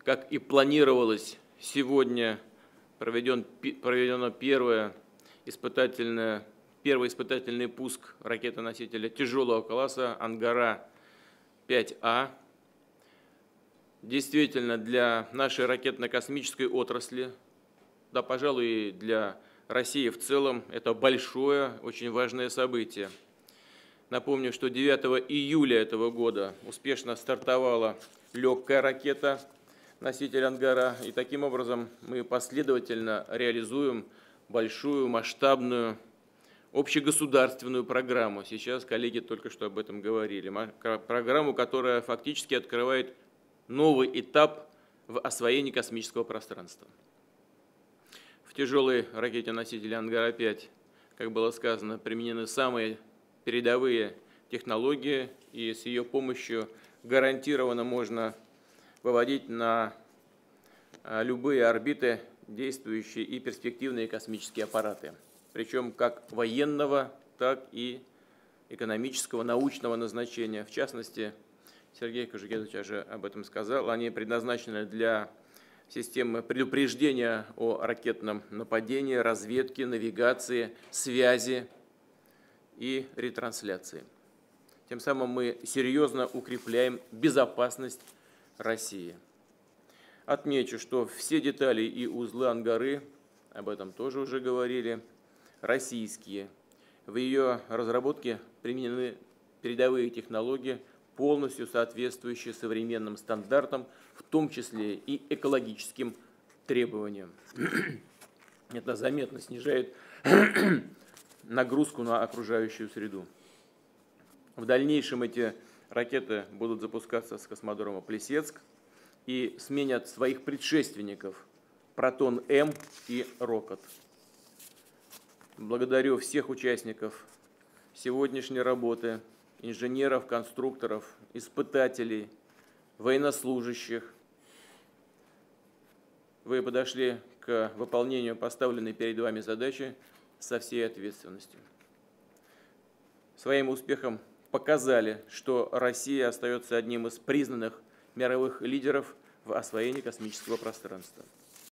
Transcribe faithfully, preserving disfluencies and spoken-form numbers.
как и планировалось, сегодня проведен, проведено первое испытательное, первый испытательный пуск ракетоносителя тяжелого класса «Ангара пять А». Действительно, для нашей ракетно-космической отрасли, да, пожалуй, и для России в целом, это большое, очень важное событие. Напомню, что девятого июля этого года успешно стартовала легкая ракета носитель «Ангара», и таким образом мы последовательно реализуем большую, масштабную, общегосударственную программу. Сейчас коллеги только что об этом говорили. Программу, которая фактически открывает новый этап в освоении космического пространства. В тяжелой ракете-носителе «Ангара пять», как было сказано, применены самые передовые технологии, и с ее помощью гарантированно можно выводить на любые орбиты действующие и перспективные космические аппараты, причем как военного, так и экономического, научного назначения. В частности, Сергей Кожегедович уже об этом сказал, они предназначены для системы предупреждения о ракетном нападении, разведки, навигации, связи и ретрансляции. Тем самым мы серьезно укрепляем безопасность России. Отмечу, что все детали и узлы «Ангары», об этом тоже уже говорили, российские. В ее разработке применены передовые технологии, полностью соответствующие современным стандартам, в том числе и экологическим требованиям. Это заметно снижает нагрузку на окружающую среду. В дальнейшем эти ракеты будут запускаться с космодрома Плесецк и сменят своих предшественников «Протон-М» и «Рокот». Благодарю всех участников сегодняшней работы, инженеров, конструкторов, испытателей, военнослужащих. Вы подошли к выполнению поставленной перед вами задачи со всей ответственностью. Своим успехом показали, что Россия остается одним из признанных мировых лидеров в освоении космического пространства.